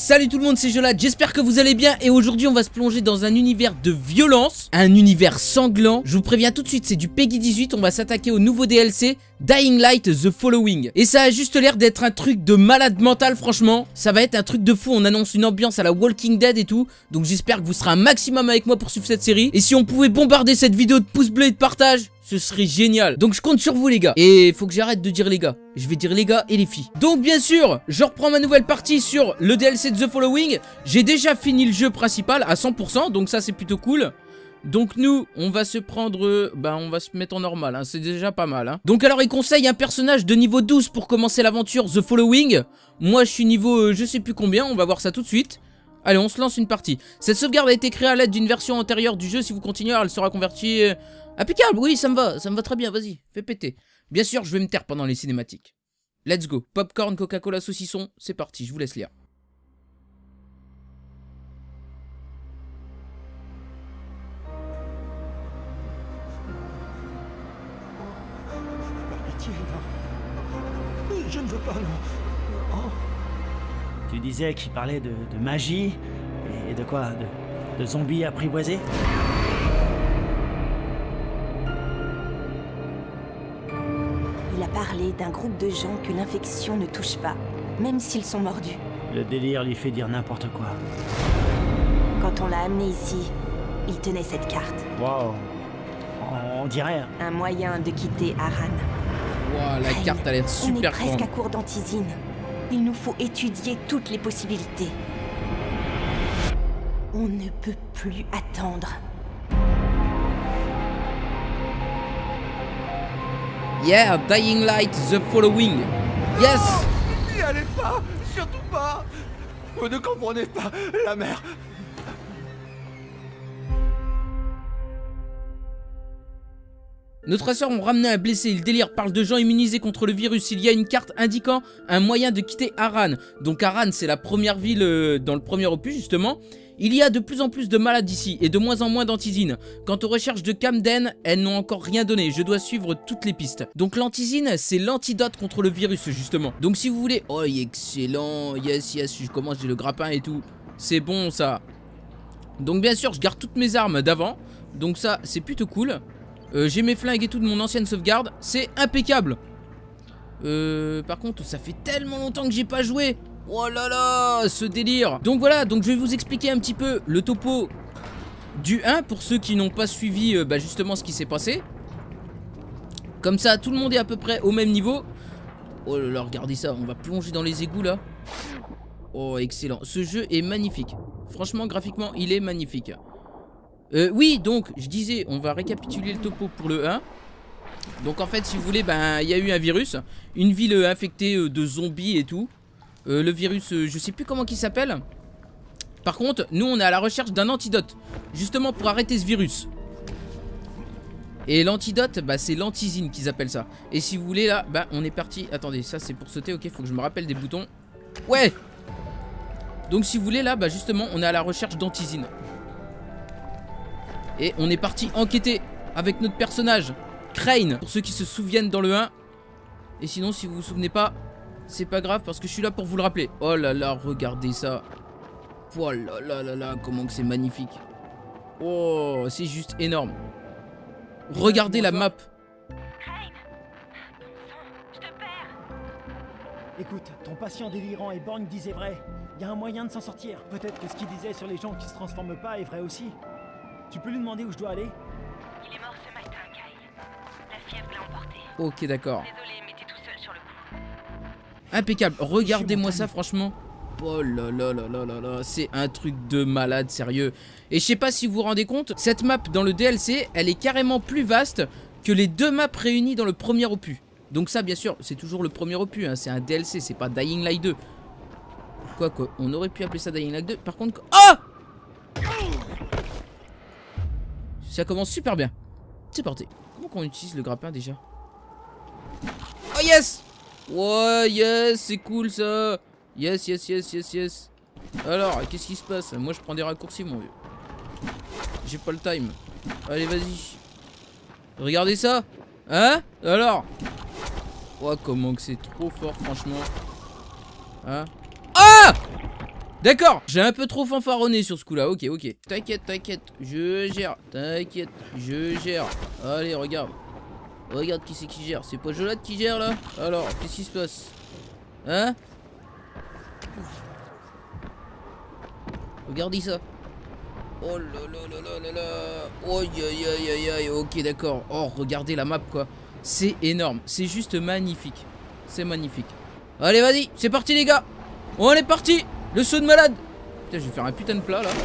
Salut tout le monde, c'est Jolad, j'espère que vous allez bien. Et aujourd'hui on va se plonger dans un univers de violence, un univers sanglant. Je vous préviens tout de suite, c'est du Peggy 18. On va s'attaquer au nouveau DLC Dying Light The Following. Et ça a juste l'air d'être un truc de malade mental, franchement. Ça va être un truc de fou, on annonce une ambiance à la Walking Dead et tout. Donc j'espère que vous serez un maximum avec moi pour suivre cette série. Et si on pouvait bombarder cette vidéo de pouces bleus et de partage, ce serait génial. Donc je compte sur vous les gars. Et faut que j'arrête de dire les gars. Je vais dire les gars et les filles. Donc bien sûr, je reprends ma nouvelle partie sur le DLC de The Following. J'ai déjà fini le jeu principal à 100%. Donc ça c'est plutôt cool. Donc nous, on va se prendre... on va se mettre en normal, hein, c'est déjà pas mal. Hein. Donc alors il conseille un personnage de niveau 12 pour commencer l'aventure The Following. Moi je suis niveau je sais plus combien, on va voir ça tout de suite. Allez, on se lance une partie. Cette sauvegarde a été créée à l'aide d'une version antérieure du jeu. Si vous continuez, elle sera convertie... Impeccable, oui, ça me va très bien, vas-y, fais péter. Bien sûr, je vais me taire pendant les cinématiques. Let's go, popcorn, Coca-Cola, saucisson, c'est parti, je vous laisse lire. Pitié, non. Je ne veux pas, non. Oh. Tu disais qu'il parlait de magie et de quoi? De zombies apprivoisés? Il a parlé d'un groupe de gens que l'infection ne touche pas, même s'ils sont mordus. Le délire lui fait dire n'importe quoi. Quand on l'a amené ici, il tenait cette carte. Wow. On dirait... Un moyen de quitter Harran. Wow, la carte a l'air super grande. On est presque grande. à court d'antisine. Il nous faut étudier toutes les possibilités. On ne peut plus attendre. Yeah, Dying Light The Following. Yes. N'y allez pas, surtout pas. Vous ne comprenez pas, la mère. Nos traceurs ont ramené un blessé, le délire parle de gens immunisés contre le virus. Il y a une carte indiquant un moyen de quitter Harran. Donc Harran c'est la première ville dans le premier opus justement. Il y a de plus en plus de malades ici et de moins en moins d'antisine. Quant aux recherches de Camden, elles n'ont encore rien donné. Je dois suivre toutes les pistes. Donc l'antisine, c'est l'antidote contre le virus justement. Donc si vous voulez... Oh, excellent. Yes, yes, je commence, j'ai le grappin et tout. C'est bon ça. Donc bien sûr, je garde toutes mes armes d'avant. Donc ça, c'est plutôt cool. J'ai mes flingues et tout de mon ancienne sauvegarde. C'est impeccable. Par contre, ça fait tellement longtemps que j'ai pas joué. Oh là là, ce délire. Donc voilà, donc je vais vous expliquer un petit peu le topo du 1 pour ceux qui n'ont pas suivi justement ce qui s'est passé. Comme ça, tout le monde est à peu près au même niveau. Oh là là, regardez ça, on va plonger dans les égouts là. Oh, excellent. Ce jeu est magnifique. Franchement, graphiquement, il est magnifique. Oui, donc, je disais, on va récapituler le topo pour le 1. Donc en fait, si vous voulez, il y a eu un virus. Une ville infectée de zombies et tout. Le virus, je sais plus comment il s'appelle. Par contre, nous on est à la recherche d'un antidote, justement pour arrêter ce virus. Et l'antidote, c'est l'antisine qu'ils appellent ça. Et si vous voulez là, on est parti. Attendez, ça c'est pour sauter, ok, faut que je me rappelle des boutons. Ouais. Donc si vous voulez là, justement on est à la recherche d'antisine. Et on est parti enquêter avec notre personnage Crane, pour ceux qui se souviennent dans le 1. Et sinon si vous vous souvenez pas, c'est pas grave parce que je suis là pour vous le rappeler. Oh là là, regardez ça. Oh là là là là, comment que c'est magnifique. Oh, c'est juste énorme. Regardez la map. Je te perds. Écoute, ton patient délirant et borgne disait vrai. Il y a un moyen de s'en sortir. Peut-être que ce qu'il disait sur les gens qui se transforment pas est vrai aussi. Tu peux lui demander où je dois aller? Il est mort ce matin, Kyle. La fièvre l'a emporté. Ok, d'accord. Désolé, mais t'es tout seul sur le coup. Impeccable, regardez-moi ça franchement. Oh là là là là là là, c'est un truc de malade, sérieux. Et je sais pas si vous vous rendez compte, cette map dans le DLC, elle est carrément plus vaste que les deux maps réunies dans le premier opus. Donc ça bien sûr, c'est toujours le premier opus, hein, c'est un DLC, c'est pas Dying Light 2. Quoi, on aurait pu appeler ça Dying Light 2, par contre... Oh! Ça commence super bien. C'est parti. Comment qu'on utilise le grappin déjà? Oh yes! Ouais, yes, c'est cool ça. Yes, yes, yes, yes, yes. Alors, qu'est-ce qui se passe? Moi, je prends des raccourcis, mon vieux. J'ai pas le time. Allez, vas-y. Regardez ça. Hein? Alors? Oh, comment que c'est trop fort, franchement. Hein? Ah! D'accord, j'ai un peu trop fanfaronné sur ce coup-là. Ok, ok. T'inquiète, t'inquiète. Je gère. T'inquiète, je gère. Allez, regarde. Regarde qui c'est qui gère. C'est pas Jolade qui gère là? Alors, qu'est-ce qui se passe? Hein? Regardez ça. Oh là là là là là là. Oh aïe aïe aïe aïe. Ok, d'accord. Oh, regardez la map quoi. C'est énorme. C'est juste magnifique. C'est magnifique. Allez, vas-y. C'est parti les gars. On est parti. Le saut de malade. Putain, je vais faire un putain de plat là.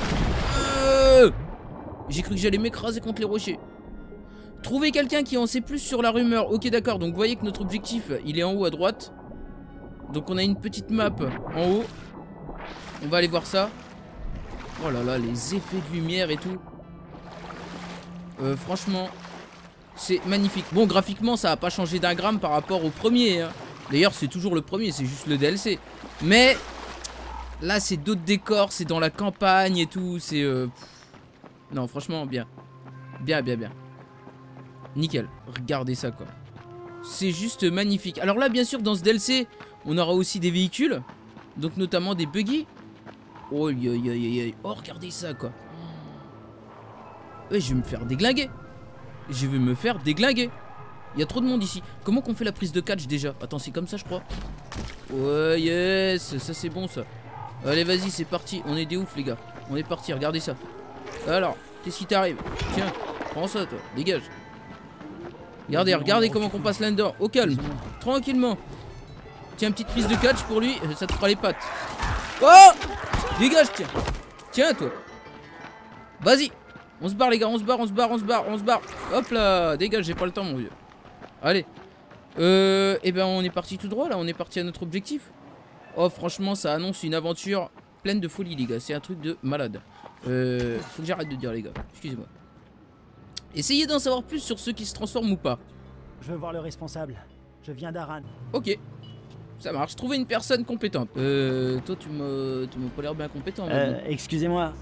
J'ai cru que j'allais m'écraser contre les rochers. Trouver quelqu'un qui en sait plus sur la rumeur. Ok, d'accord. Donc vous voyez que notre objectif, il est en haut à droite. Donc on a une petite map en haut. On va aller voir ça. Oh là là, les effets de lumière et tout. Franchement, c'est magnifique. Bon, graphiquement, ça n'a pas changé d'un gramme par rapport au premier. Hein. D'ailleurs, c'est toujours le premier, c'est juste le DLC. Mais là, c'est d'autres décors, c'est dans la campagne et tout. C'est... Non, franchement, bien. Bien, bien, bien. Nickel. Regardez ça, quoi. C'est juste magnifique. Alors là, bien sûr, dans ce DLC, on aura aussi des véhicules. Donc, notamment des buggy. Oh, aïe, aïe, aïe, aïe. Oh, regardez ça, quoi. Ouais, je vais me faire déglinguer. Je vais me faire déglinguer. Il y a trop de monde ici. Comment qu'on fait la prise de catch déjà? Attends, c'est comme ça, je crois. Ouais, yes. Ça, c'est bon, ça. Allez, vas-y, c'est parti. On est des ouf, les gars. On est parti, regardez ça. Alors, qu'est-ce qui t'arrive? Tiens, prends ça, toi. Dégage. Regardez, regardez comment qu'on passe là-dedans. Au calme. Tranquillement. Tiens, une petite prise de catch pour lui. Ça te fera les pattes. Oh! Dégage, tiens. Tiens, toi. Vas-y. On se barre, les gars. On se barre, on se barre, on se barre, on se barre. Hop là. Dégage, j'ai pas le temps, mon vieux. Allez. Et ben, on est parti tout droit, là. On est parti à notre objectif. Oh, franchement, ça annonce une aventure pleine de folie, les gars. C'est un truc de malade. Faut que j'arrête de dire, les gars. Excusez-moi. Essayez d'en savoir plus sur ceux qui se transforment ou pas. Je veux voir le responsable. Je viens d'Aran. Ok. Ça marche. Trouver une personne compétente. Toi, tu m'as pas l'air bien compétent. Excusez-moi.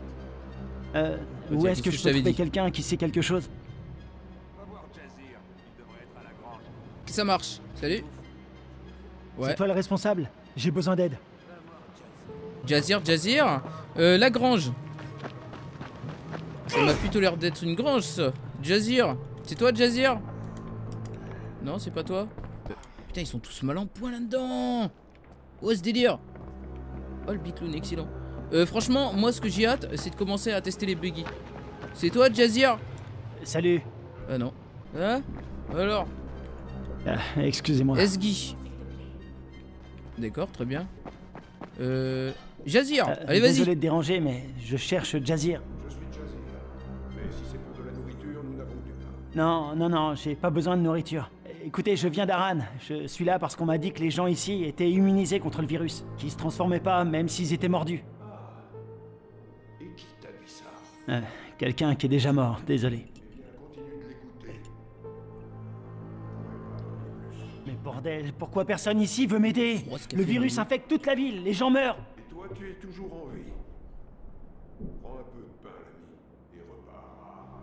Où est-ce que je peux trouver quelqu'un qui sait quelque chose? Va voir Jazir. Il devrait être à la grange. Ça marche. Salut. Ouais. C'est toi le responsable? J'ai besoin d'aide. Jazir, Jazir. La grange. Ça m'a plutôt l'air d'être une grange, ça. Jazir. C'est toi, Jazir? Non, c'est pas toi. Putain, ils sont tous mal en point là-dedans. Oh, ce délire. Oh, le bitloun, excellent. Franchement, moi, ce que j'ai hâte, c'est de commencer à tester les buggy. C'est toi, Jazir? Salut. Ah non. Hein? Alors? Excusez-moi. Esgui. D'accord, très bien. Jazir, allez, vas-y. Désolé de déranger, mais je cherche Jazir. Je suis Jazir. Mais si c'est pour de la nourriture, nous n'avons du pain. Non, non, non, j'ai pas besoin de nourriture. Écoutez, je viens d'Aran. Je suis là parce qu'on m'a dit que les gens ici étaient immunisés contre le virus, qu'ils se transformaient pas même s'ils étaient mordus. Et qui t'a dit ça? Quelqu'un qui est déjà mort, désolé. Eh bien, continue de l'écouter. Mais bordel, pourquoi personne ici veut m'aider? Oh, ce qu'a Le fait virus Marie. infecte toute la ville, les gens meurent. Et toi, tu es toujours en vie. Prends un peu de pain, l'ami, et repars.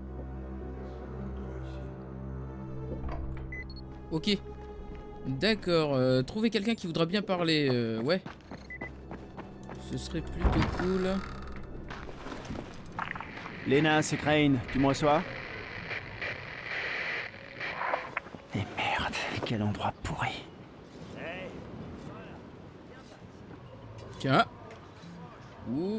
Personne ne te ici. Ok. D'accord. Trouver quelqu'un qui voudra bien parler. Ouais. Ce serait plutôt cool. Lena, c'est Crane, tu me reçois? Et merde, quel endroit pourri. Tiens. Ouh.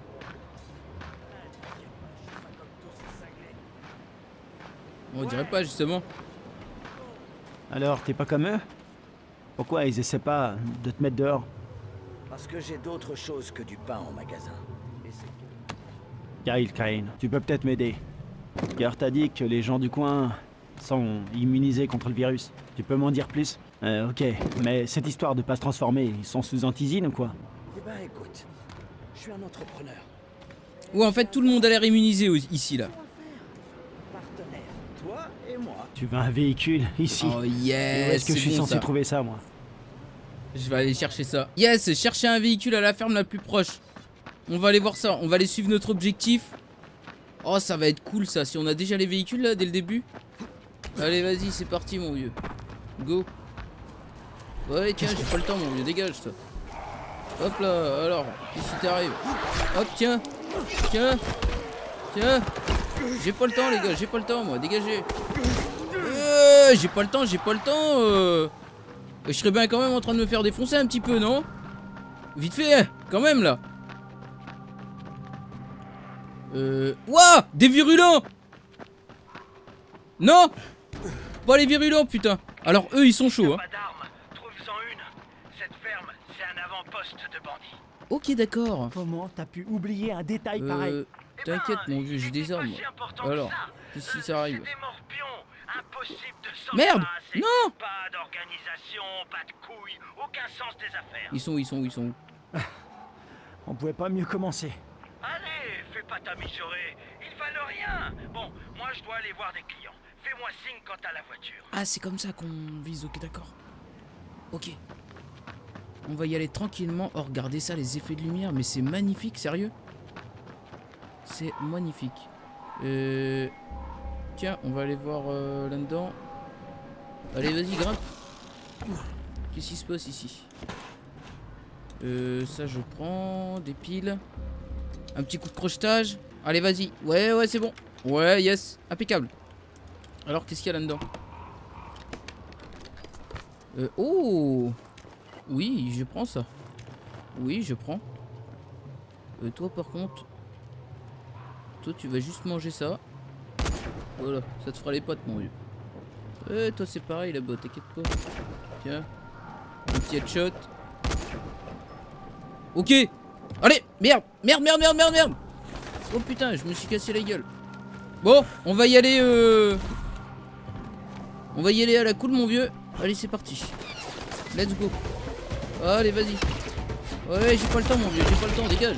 On dirait pas justement. Alors, t'es pas comme eux? Pourquoi ils essaient pas de te mettre dehors? Parce que j'ai d'autres choses que du pain en magasin. Et c'est tout. Kyle Crane, tu peux peut-être m'aider. Car t'as dit que les gens du coin sont immunisés contre le virus. Tu peux m'en dire plus? Ok, mais cette histoire de pas se transformer, ils sont sous antisine ou quoi? Eh ben écoute, je suis un entrepreneur. Ou en fait tout le monde a l'air immunisé ici là. Partenaire, toi et moi. Tu veux un véhicule ici? Oh Où yes. est-ce que je suis c'est bon, censé ça. trouver ça, moi? Je vais aller chercher ça. Yes, chercher un véhicule à la ferme la plus proche. On va aller voir ça. On va aller suivre notre objectif. Oh, ça va être cool ça. Si on a déjà les véhicules là dès le début. Allez, vas-y, c'est parti, mon vieux. Go. Ouais, tiens, j'ai pas le temps, mon vieux. Dégage, ça. Hop là, alors, qu'est-ce qui t'arrive? Hop, tiens. Tiens. Tiens. J'ai pas le temps, les gars, j'ai pas le temps, moi. Dégagez. J'ai pas le temps, j'ai pas le temps. Je serais bien quand même en train de me faire défoncer un petit peu, non? Vite fait, quand même, là. Ouah, des virulents. Non. Pas les virulents, putain. Alors, eux, ils sont chauds, hein. Ok, d'accord. Comment t'as pu oublier un détail pareil? T'inquiète, mon vieux, j'ai des armes. Alors, qu'est-ce qui ça arrive? Merde! Non! Pas d'organisation, pas de couilles, aucun sens des affaires. Ils sont où? Ils sont où? Ils sont où? On pouvait pas mieux commencer. Allez, fais pas ta mijaurée, ils valent rien. Bon, moi je dois aller voir des clients. Fais-moi signe quand t'as la voiture. Ah, c'est comme ça qu'on vise, ok, d'accord. Ok. On va y aller tranquillement. Oh, regardez ça, les effets de lumière, mais c'est magnifique, sérieux. C'est magnifique. Tiens, on va aller voir là-dedans. Allez, vas-y, grimpe. Qu'est-ce qui se passe ici? Ça, je prends des piles. Un petit coup de crochetage. Allez, vas-y. Ouais, ouais, c'est bon. Ouais, yes. Impeccable. Alors, qu'est-ce qu'il y a là-dedans? Oh! Oui, je prends ça. Oui, je prends. Toi, par contre... Toi, tu vas juste manger ça. Voilà, ça te fera les potes, mon vieux. Toi, c'est pareil, là-bas, t'inquiète pas. Tiens. Un petit headshot. Ok. Allez, merde. Merde, merde, merde, merde, merde. Oh, putain, je me suis cassé la gueule. Bon, on va y aller, On va y aller à la cool, mon vieux. Allez, c'est parti. Let's go. Allez, vas-y. Ouais, j'ai pas le temps, mon vieux, j'ai pas le temps, dégage.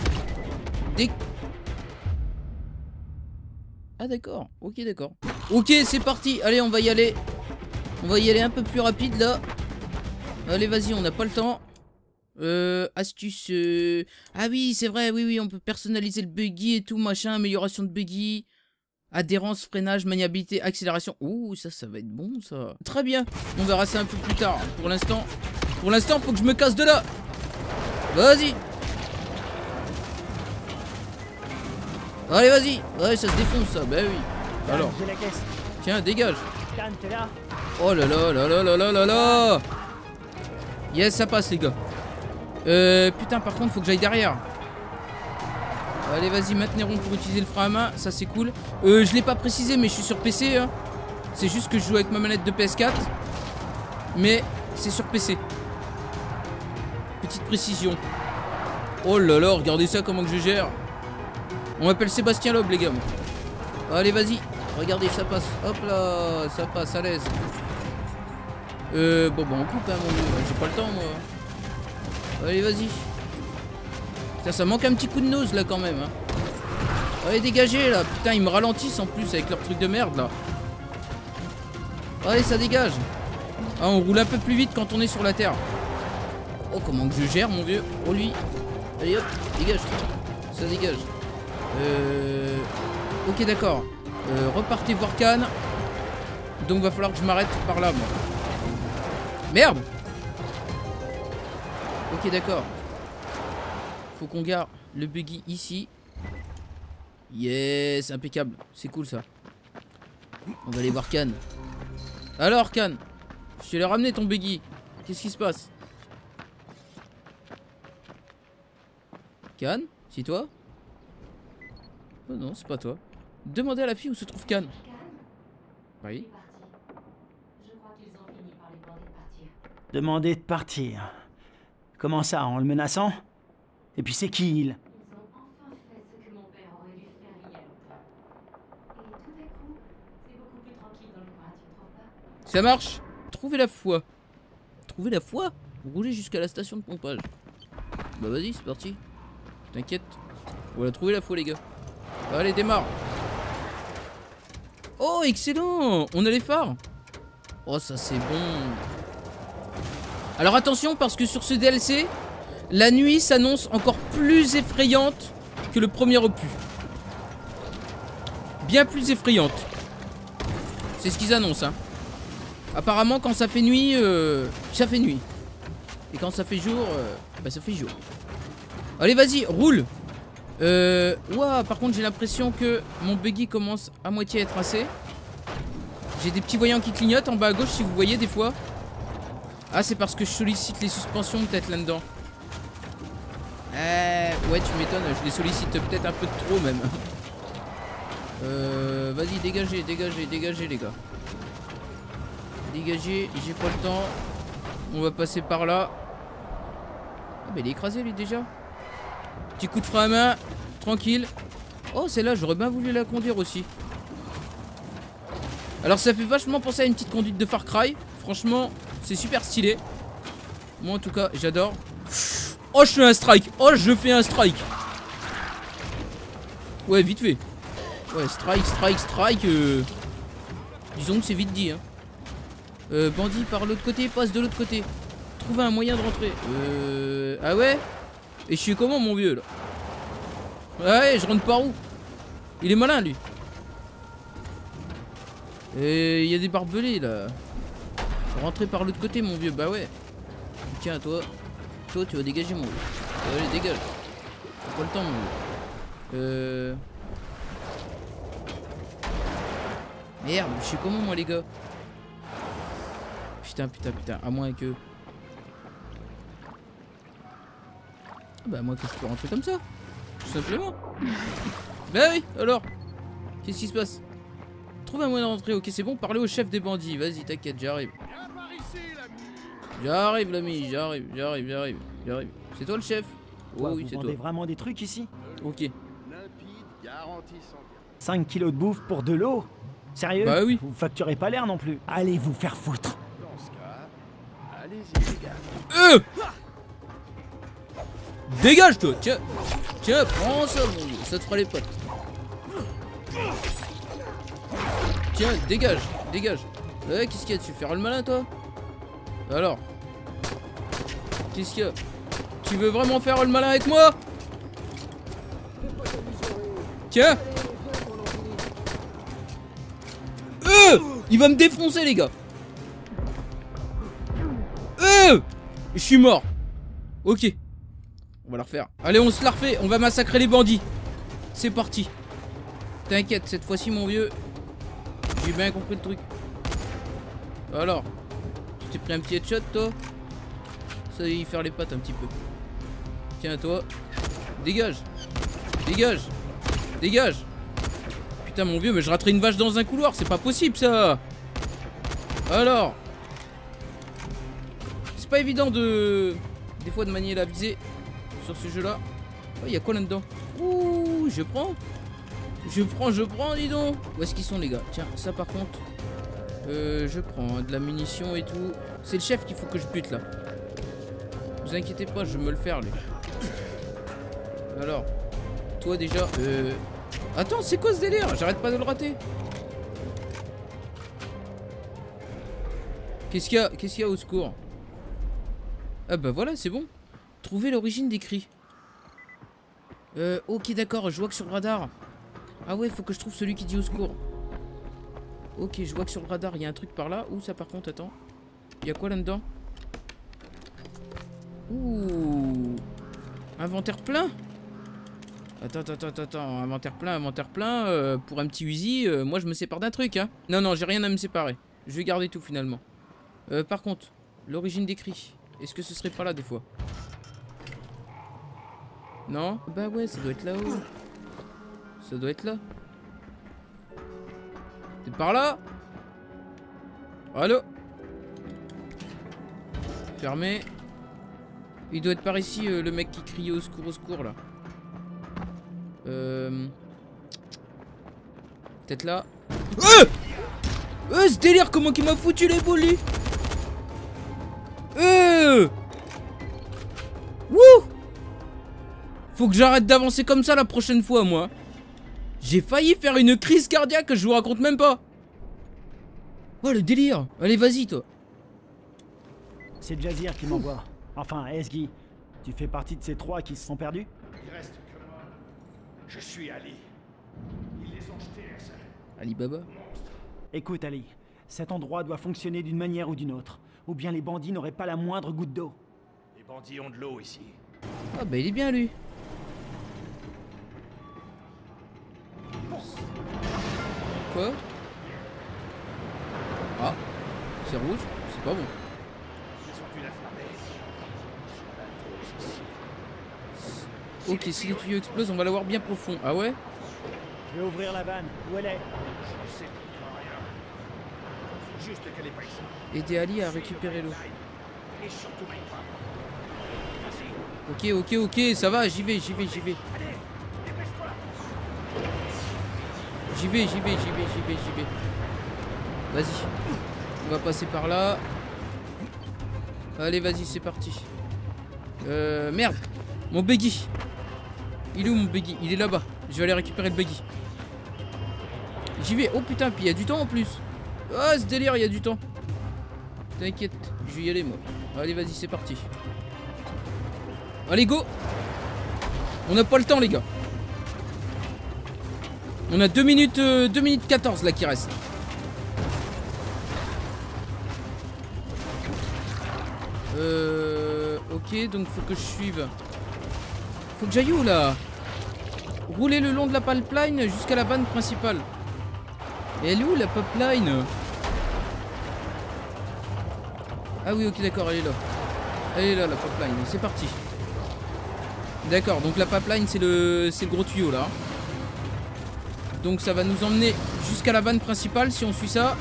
Ah, d'accord, ok, d'accord. Ok, c'est parti, allez, on va y aller. On va y aller un peu plus rapide, là. Allez, vas-y, on n'a pas le temps. Astuce. Ah oui, c'est vrai, oui, oui, on peut personnaliser le buggy et tout, machin, amélioration de buggy. Adhérence, freinage, maniabilité, accélération. Ouh, ça va être bon, ça. Très bien, on verra ça un peu plus tard. Pour l'instant, faut que je me casse de là. Vas-y. Allez, vas-y. Ouais, ça se défonce, ça. Bah oui. Alors. Tiens, dégage. Oh là là là là là là là là. Yes, ça passe, les gars. Putain, par contre, faut que j'aille derrière. Allez, vas-y, maintenez rond pour utiliser le frein à main. Ça, c'est cool. Je l'ai pas précisé, mais je suis sur PC. Hein. C'est juste que je joue avec ma manette de PS4. Mais c'est sur PC. Petite précision. Oh là là, regardez ça, comment que je gère. On m'appelle Sébastien Loeb, les gars. Allez, vas-y. Regardez, ça passe. Hop là, ça passe à l'aise. Bon, bah, on coupe, hein, mon vieux. J'ai pas le temps, moi. Allez, vas-y. Putain, ça manque un petit coup de nose, là, quand même. Hein. Allez, dégagez, là. Putain, ils me ralentissent, en plus, avec leur truc de merde, là. Allez, ça dégage. Ah, on roule un peu plus vite quand on est sur la terre. Oh, comment que je gère, mon vieux. Oh, lui. Allez, hop, dégage. Ça dégage. Ok, d'accord. Repartez voir Cannes. Donc, va falloir que je m'arrête par là, moi. Merde. Ok, d'accord. Faut qu'on garde le buggy ici. Yes, impeccable. C'est cool, ça. On va aller voir Cannes. Alors, Cannes, je te l'ai ramené, ton buggy. Qu'est-ce qui se passe? Cannes, c'est toi? Oh non, c'est pas toi. Demandez à la fille où se trouve Cannes. Oui. Demander de partir. Comment ça, en le menaçant? Et puis c'est qui il? Ils ont enfin fait ce que mon père aurait dû faire il y a longtemps. Et tout à coup, c'est beaucoup plus tranquille dans le coin, tu ne trouves pas? Ça marche. Trouvez la foi. Trouvez la foi? Roulez jusqu'à la station de pompage. Bah vas-y, c'est parti. T'inquiète. On va trouver la foi, les gars. Allez, démarre. Oh, excellent. On a les phares. Oh, ça c'est bon. Alors attention, parce que sur ce DLC, la nuit s'annonce encore plus effrayante que le premier opus. Bien plus effrayante. C'est ce qu'ils annoncent, hein. Apparemment, quand ça fait nuit, ça fait nuit. Et quand ça fait jour, Bah ça fait jour. Allez vas-y, roule. Ouah, par contre j'ai l'impression que mon buggy commence à moitié à être assez. J'ai des petits voyants qui clignotent en bas à gauche si vous voyez des fois. Ah c'est parce que je sollicite les suspensions peut-être là-dedans. Ouais tu m'étonnes, je les sollicite peut-être un peu de trop même. Vas-y dégagez, dégagez, dégagez les gars. Dégagez, j'ai pas le temps. On va passer par là. Ah bah il est écrasé lui déjà. Petit coup de frein à main, tranquille. Oh celle-là j'aurais bien voulu la conduire aussi. Alors ça fait vachement penser à une petite conduite de Far Cry. Franchement c'est super stylé. Moi en tout cas j'adore. Oh je fais un strike. Oh je fais un strike. Ouais vite fait. Ouais strike, strike, strike. Disons que c'est vite dit hein. Bandit par l'autre côté, passe de l'autre côté. Trouver un moyen de rentrer. Ah ouais. Et je suis comment mon vieux là? Ouais je rentre par où? Il est malin lui. Et il y a des barbelés là. Rentrer par l'autre côté mon vieux. Bah ouais. Tiens toi. Toi tu vas dégager mon vieux. Allez dégage. J'ai pas le temps mon vieux. Merde je suis comment moi les gars? Putain putain putain. À moins que... Bah moi que je peux rentrer comme ça. Tout simplement. Bah oui alors. Qu'est-ce qui se passe? Trouve un moyen de rentrer. Ok c'est bon. Parlez au chef des bandits. Vas-y t'inquiète j'arrive. J'arrive l'ami. J'arrive. C'est toi le chef? Oh oui c'est toi. Vous vendez vraiment des trucs ici? Ok. 5 kilos de bouffe pour de l'eau? Sérieux? Bah oui. Vous facturez pas l'air non plus. Allez vous faire foutre. Dans ce cas, allez-y, les gars. Dégage toi. Tiens. Tiens prends ça mon vieux. Ça te fera les potes. Tiens dégage. Dégage. Ouais qu'est-ce qu'il y a? Tu fais le malin toi? Alors. Qu'est-ce qu'il y a? Tu veux vraiment faire le malin avec moi? Tiens. Il va me défoncer les gars. Je suis mort. Ok. On va la refaire. Allez on se la refait. On va massacrer les bandits. C'est parti. T'inquiète cette fois-ci mon vieux. J'ai bien compris le truc. Alors. Tu t'es pris un petit headshot toi? Ça y faire les pattes un petit peu. Tiens toi. Dégage. Dégage. Dégage. Putain mon vieux mais je raterai une vache dans un couloir. C'est pas possible ça. Alors. C'est pas évident de... Des fois de manier la visée sur ce jeu là. Oh y'a quoi là dedans? Ouh je prends. Je prends dis donc. Où est-ce qu'ils sont les gars? Tiens ça par contre je prends de la munition et tout. C'est le chef qu'il faut que je bute là. Vous inquiétez pas je vais me le faire lui. Alors. Toi déjà Attends c'est quoi ce délire? J'arrête pas de le rater. Qu'est-ce qu'il y a? Qu'est-ce qu'il y a au secours? Ah bah voilà c'est bon. Trouver l'origine des cris. Ok d'accord je vois que sur le radar. Ah ouais faut que je trouve celui qui dit au secours. Ok je vois que sur le radar il y a un truc par là. Où ça par contre attends. Il y a quoi là-dedans? Ouh. Inventaire plein. Attends, inventaire plein, pour un petit Uzi, moi je me sépare d'un truc, hein. Non, j'ai rien à me séparer. Je vais garder tout finalement. Par contre, l'origine des cris, est-ce que ce serait pas là des fois? Non? Bah ouais, ça doit être là-haut. Ça doit être là. T'es par là? Allô? Fermé. Il doit être par ici, le mec qui crie au secours là. Peut-être là. Ce délire, comment qu'il m'a foutu les boules lui. Wouh. Faut que j'arrête d'avancer comme ça la prochaine fois moi. J'ai failli faire une crise cardiaque, je vous raconte même pas. Oh le délire. Allez vas-y toi. C'est Jazir qui m'envoie. Enfin Esgui. Tu fais partie de ces 3 qui se sont perdus? Il reste que moi. Je suis Ali. Ils les ont jetés à ça. Ali Baba. Écoute Ali, cet endroit doit fonctionner d'une manière ou d'une autre. Ou bien les bandits n'auraient pas la moindre goutte d'eau. Les bandits ont de l'eau ici. Ah bah il est bien lui. Quoi? Ah, c'est rouge, c'est pas bon. Ils ont dû la flammer. Ok, si les tuyaux explosent, on va l'avoir bien profond. Ah ouais? Je vais ouvrir la vanne. Où elle est? Je sais rien. Faut juste qu'elle est pas ici. Aider Ali à récupérer l'eau. Et surtout pas. Ok, ça va, j'y vais. Allez, dépêche-toi. J'y vais. Vas-y. On va passer par là. Allez, vas-y, c'est parti. Merde. Mon buggy. Il est où mon buggy? Il est là-bas. Je vais aller récupérer le buggy. J'y vais. Oh putain, puis il y a du temps en plus. Ah, ce délire, il y a du temps. T'inquiète, je vais y aller moi. Allez, vas-y, c'est parti. Allez, go. On n'a pas le temps, les gars. On a 2 minutes 14 là qui reste. Ok, donc faut que je suive. Faut que j'aille où là? Rouler le long de la pipeline jusqu'à la vanne principale. Et elle est où la pipeline? Ah oui, ok, d'accord, elle est là. Elle est là, la pipeline, c'est parti. D'accord, donc la pipeline c'est le gros tuyau là. Donc ça va nous emmener jusqu'à la vanne principale si on suit ça.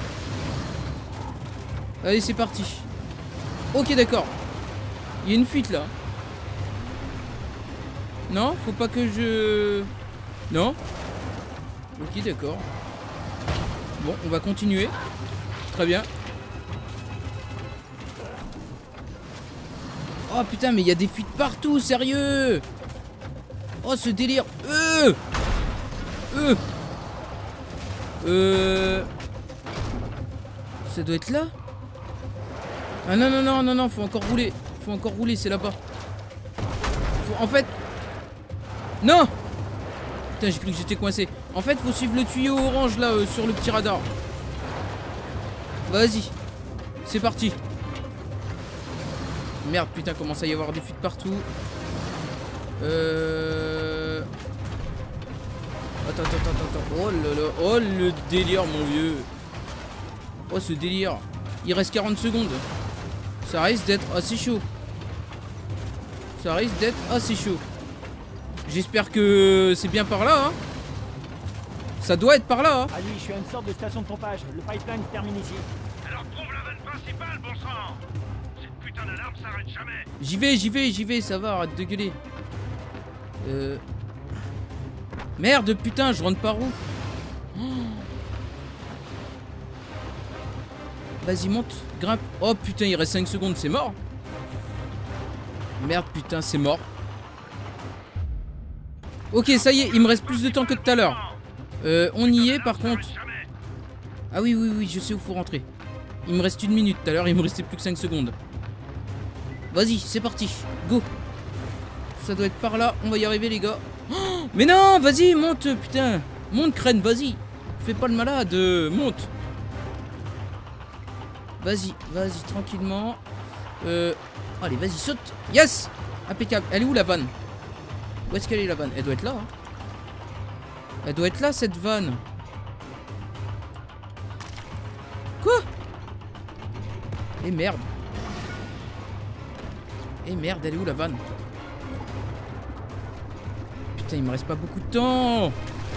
Allez, c'est parti. Ok, d'accord. Il y a une fuite là. Non, faut pas que je... Non. Ok, d'accord. Bon, on va continuer. Très bien. Oh putain, mais il y a des fuites partout, sérieux. Oh, ce délire. Ça doit être là. Ah non, faut encore rouler. C'est là-bas. En fait... Non. Putain, j'ai cru que j'étais coincé. En fait, faut suivre le tuyau orange là, sur le petit radar. Vas-y. C'est parti. Merde, putain, commence à y avoir des fuites partout. Attends. Oh là là. Oh le délire, mon vieux. Oh ce délire. Il reste 40 secondes. Ça risque d'être assez chaud. J'espère que c'est bien par là, hein. Ça doit être par là, hein. Ali, je suis à une sorte de station de pompage. Le pipeline se termine ici. Alors trouve la vanne principale, bon sang. Cette putain d'alarme s'arrête jamais. J'y vais, ça va, arrête de gueuler. Merde, putain, je rentre par où? Oh. Vas-y, monte, grimpe. Oh putain, il reste 5 secondes, c'est mort. Merde, putain, c'est mort. Ok, ça y est, il me reste plus de temps que tout à l'heure. On y est, par contre. Ah oui, je sais où faut rentrer. Il me reste 1 minute, tout à l'heure, il me restait plus que 5 secondes. Vas-y, c'est parti, go. Ça doit être par là, on va y arriver, les gars. Oh, mais non, vas-y, monte, putain. Monte, crâne, vas-y. Fais pas le malade, monte. Vas-y, tranquillement. Allez, vas-y, saute. Yes. Impeccable. Elle est où la vanne? Où est-ce qu'elle est la vanne? Elle doit être là, hein. Elle doit être là, cette vanne. Quoi? Eh merde. Elle est où la vanne? Putain, il me reste pas beaucoup de temps.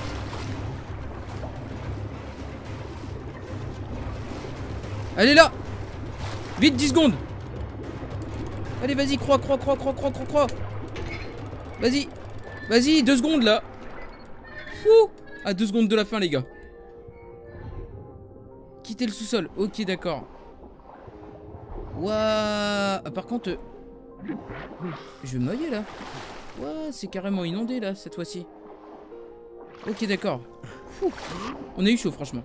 Elle est là. Vite, 10 secondes. Allez, vas-y, crois. Vas-y, 2 secondes là. Ouh. À 2 secondes de la fin, les gars. Quittez le sous-sol. Ok, d'accord. Waouh. Ah, par contre... Je vais me noyer là. Waouh, c'est carrément inondé là, cette fois-ci. Ok, d'accord. On a eu chaud, franchement.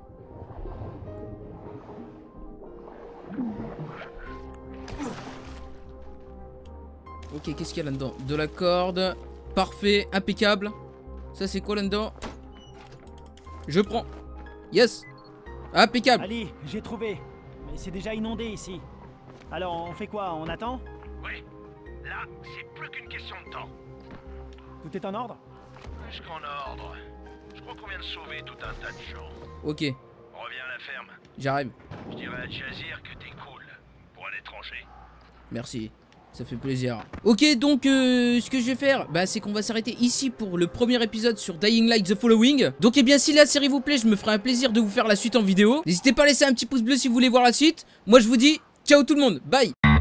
Ok, qu'est-ce qu'il y a là-dedans? De la corde. Parfait, impeccable. Ça, c'est quoi là-dedans? Je prends. Yes. Impeccable. Ali, j'ai trouvé. Mais c'est déjà inondé ici. Alors, on fait quoi? On attend? Oui, là, c'est plus qu'une question de temps. Tout est en ordre? Plus qu'en ordre. Je crois qu'on vient de sauver tout un tas de gens. Ok, Reviens à la ferme. j'arrive. Je dirais à Chazir que t'es cool pour un étranger. Merci, ça fait plaisir. Ok, donc ce que je vais faire, bah, c'est qu'on va s'arrêter ici pour le premier épisode sur Dying Light The Following. Donc eh bien, si la série vous plaît, je me ferai un plaisir de vous faire la suite en vidéo. N'hésitez pas à laisser un petit pouce bleu si vous voulez voir la suite. Moi je vous dis ciao tout le monde, bye.